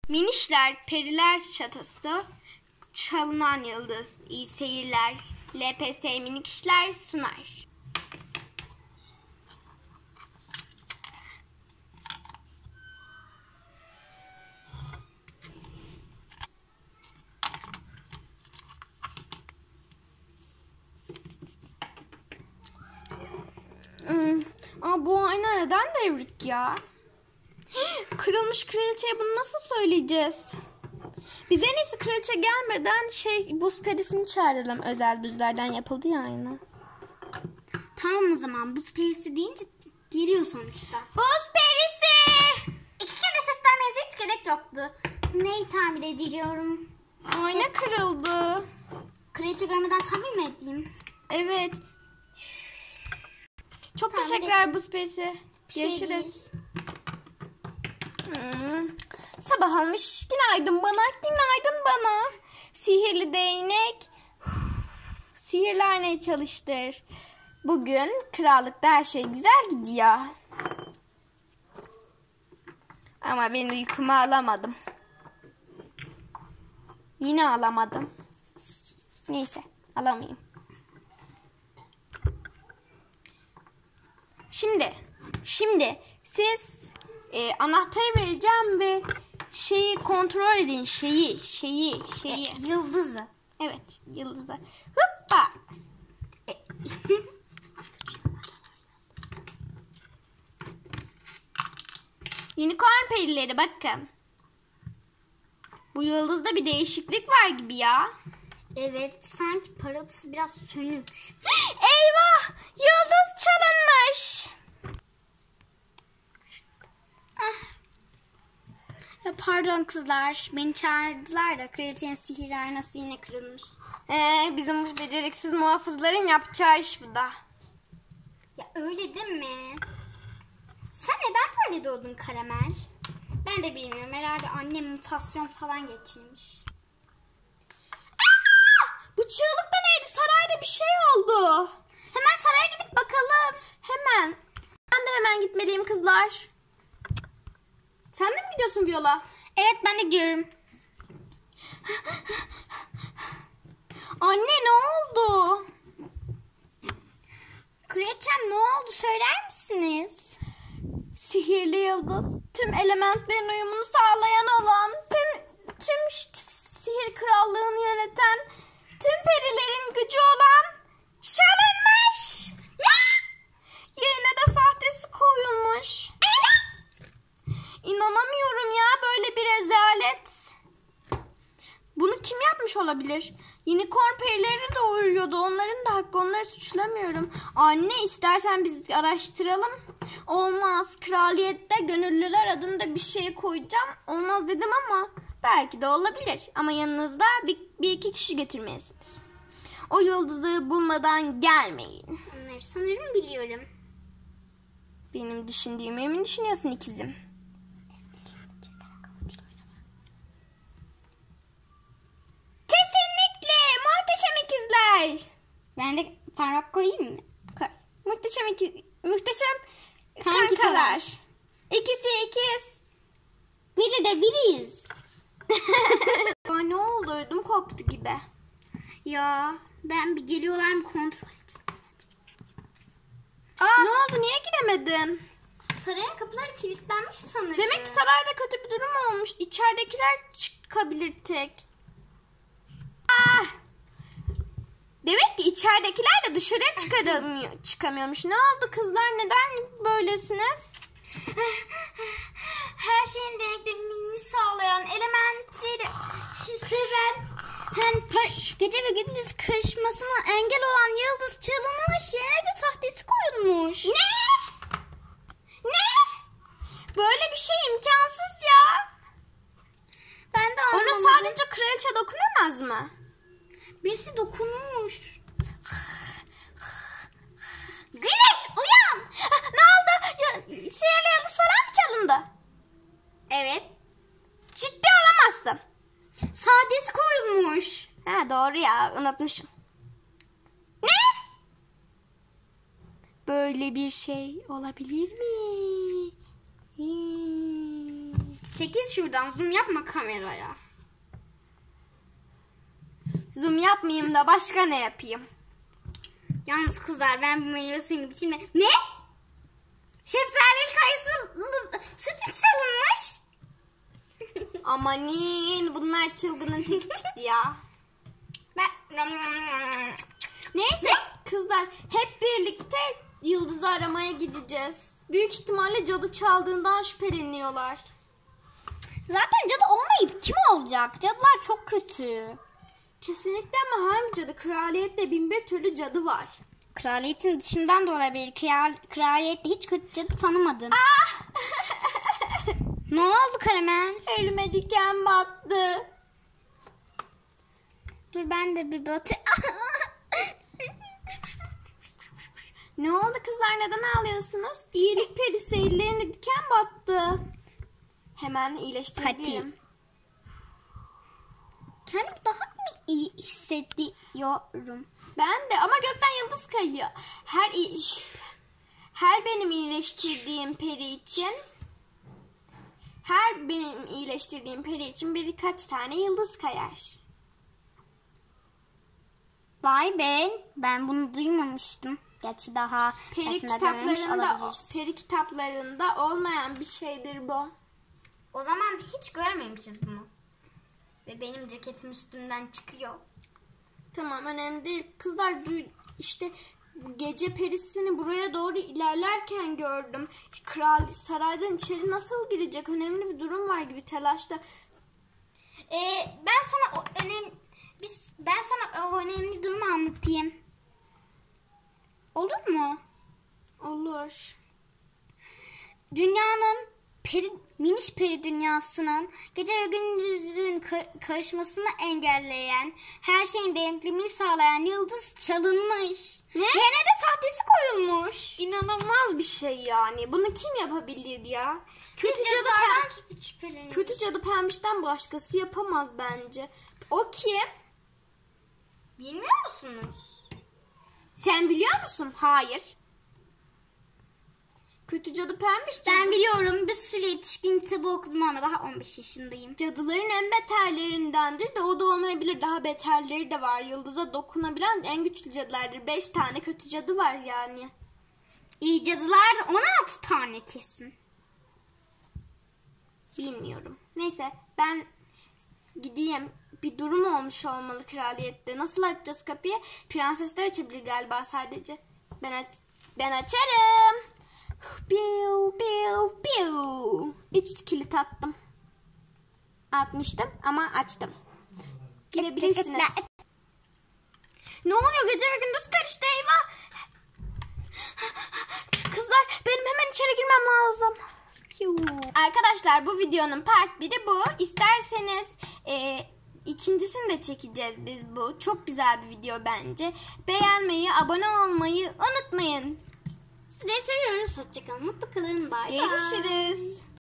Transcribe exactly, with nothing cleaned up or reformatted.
Minişler Periler Şatosu, Çalınan Yıldız, iyi seyirler. L P S Minik İşler sunar. Hmm. Aa, bu ayna neden devrik ya? Kırılmış kraliçeye bunu nasıl söyleyeceğiz? Biz en iyisi kraliçe gelmeden şey buz perisini çağıralım. Özel buzlardan yapıldı ya ayna. Tamam o zaman buz perisi deyince geliyor sonuçta. Buz perisi! İki kere seslenmenize hiç gerek yoktu. Neyi tamir ediyorum? Ayna kırıldı. Kraliçe görmeden tamir mi edeyim? Evet. Çok Tamir teşekkürler ettim. buz perisi. şey Görüşürüz. Hmm. Sabah olmuş. Günaydın bana. Günaydın bana. Sihirli değnek. Sihirli aynayı çalıştır. Bugün krallıkta her şey güzel gidiyor. Ama ben uykumu alamadım. Yine alamadım. Neyse, alamayayım. Şimdi, şimdi siz e, anahtarı vereceğim ve şeyi kontrol edin. Şeyi, şeyi, şeyi. E, yıldızı. Evet, yıldızı. Hoppa. E, Unicorn perileri bakın. Bu yıldızda bir değişiklik var gibi ya. evet, sanki parıltısı biraz sönük. Eyvah! Yıldız çalınmış. Ah. Ya pardon kızlar, beni çağırdılar da kraliçenin sihir aynası yine kırılmış. Ee, bizim bu beceriksiz muhafızların yapacağı iş bu da. Ya öyle değil mi? Sen neden böyle doğdun Karamel? Ben de bilmiyorum. Herhalde annem mutasyon falan geçirmiş. Aa! Bu çığlık da neydi? Sarayda bir şey oldu. Hemen saraya gidip bakalım. Hemen. Ben de hemen gitmeliyim kızlar. Sen de mi gidiyorsun Viola? Evet, ben de gidiyorum. Anne ne oldu? Kraliçem ne oldu söyler misiniz? Sihirli yıldız, tüm elementlerin uyumunu sağlayan olan, tüm tüm ş- sihir krallığını yöneten, tüm perilerin gücü olan çalınmış. Yerine de sahtesi koyulmuş. İnanamıyorum ya, böyle bir rezalet. Bunu kim yapmış olabilir? Unicorn perileri de uyuyordu. Onların da hakkı. Onları suçlamıyorum. Anne, istersen biz araştıralım. Olmaz. Kraliyette gönüllüler adında bir şey koyacağım. Olmaz dedim ama belki de olabilir. Ama yanınızda bir, bir iki kişi götürmelisiniz. O yıldızı bulmadan gelmeyin. Onları sanırım biliyorum. Benim düşündüğümü mi düşünüyorsun ikizim? Kesinlikle. Muhteşem ikizler. Ben de parmak koyayım mı? Koy. Muhteşem ikiz, muhteşem Kankalar. kankalar. İkisi ikiz. Biri de biriyiz. Ay ne oldu? Ödüm koptu gibi. Ya ben bir geliyorlar mı kontrol edeceğim. Aa, ne oldu? Niye giremedin? Sarayın kapıları kilitlenmiş sanırım. Demek ki sarayda kötü bir durum olmuş. İçeridekiler çıkabilir tek. Ah! Demek ki içeridekiler de dışarıya çıkaramıyor, çıkamıyormuş. Ne oldu kızlar? Neden böylesiniz? Her şeyin denklemini sağlayan, elementleri seven, hani par- gece ve gündüz karışmasına engel olan yıldız çalınmış, yerine de sahtesi koyulmuş. Ne? Ne? Böyle bir şey imkansız ya. Ben de Ona anlamadım. sadece kraliçe dokunamaz mı? Birisi dokunmuş. Güneş uyan. Ne oldu? Ya, sihirli yıldız falan mı çalındı? Evet. Ciddi olamazsın. Sahtesi koyulmuş. Ha doğru ya, unutmuşum. Ne? Böyle bir şey olabilir mi? Hmm. Çekil şuradan, zoom yapma kameraya. Zoom yapmayayım da başka ne yapayım? Yalnız kızlar, ben bu meyve suyunu bitirme. Ne? Şeftali kayısı süt mü çalınmış? Amanin, bunlar çılgının tek çıktı ya. Ben... Neyse kızlar, hep birlikte Yıldız'ı aramaya gideceğiz. Büyük ihtimalle cadı çaldığından şüpheleniyorlar. Zaten cadı olmayıp kim olacak? Cadılar çok kötü. Kesinlikle, ama hangi cadı? Kraliyette bin bir türlü cadı var. Kraliyetin dışından da olabilir. Kral, kraliyette hiç kötü cadı tanımadım. Ah! Ne oldu Karamel? Elime diken battı. Dur ben de bir batı. Ne oldu kızlar, neden ağlıyorsunuz? İyilik perisi, ellerine diken battı. Hemen iyileştireyim. Kendimi daha mı iyi hissediyorum? Ben de, ama gökten yıldız kayıyor. Her iyi- her benim iyileştirdiğim peri için her benim iyileştirdiğim peri için birkaç tane yıldız kayar. Vay be, ben bunu duymamıştım. Gerçi daha Peri dersinde dememiş kitaplarında olabiliriz. peri kitaplarında olmayan bir şeydir bu. O zaman hiç görmemişiz bunu. Ve benim ceketim üstümden çıkıyor. Tamam, önemli değil. Kızlar, duy- işte gece perisini buraya doğru ilerlerken gördüm. Kral saraydan içeri nasıl girecek? Önemli bir durum var gibi, telaşta. Ee, ben sana o önemli biz ben sana o önemli durumu anlatayım. Olur mu? Olur. Dünyanın peri, miniş peri dünyasının gece ve gündüzün kar- karışmasını engelleyen, her şeyin denklemini sağlayan yıldız çalınmış. Ne? Yerine de sahtesi koyulmuş. İnanılmaz bir şey yani. Bunu kim yapabilir ya? Kötü Biz cadı, cadılardan pem- şüpheleniyoruz. kötü cadı pembişten başkası yapamaz bence. O kim? Bilmiyor musunuz? Sen biliyor musun? Hayır. Kötü cadı pembiş cadı. Ben biliyorum, bir sürü yetişkin kitabı okudum ama daha on beş yaşındayım. Cadıların en beterlerindendir de o da olmayabilir. Daha beterleri de var. Yıldıza dokunabilen en güçlü cadılardır. Beş tane kötü cadı var yani. İyi cadılar da on altı tane kesin. Bilmiyorum. Neyse, ben gideyim. Bir durum olmuş olmalı kraliyette. Nasıl açacağız kapıyı? Prensesler açabilir galiba sadece. Ben aç ben açarım. Piu piu piu. Üç kilit attım. Atmıştım ama açtım. Girebilirsiniz. Ne oluyor? Gece ve gündüz karıştı, eyvah. Kızlar, benim hemen içeri girmem lazım. Piu. Arkadaşlar, bu videonun part biri bu. İsterseniz e, ikincisini de çekeceğiz biz bu. Çok güzel bir video bence. Beğenmeyi, abone olmayı unutmayın. Sizleri seviyoruz. Hoşçakalın. Mutlu kalın. Bay bay. Görüşürüz.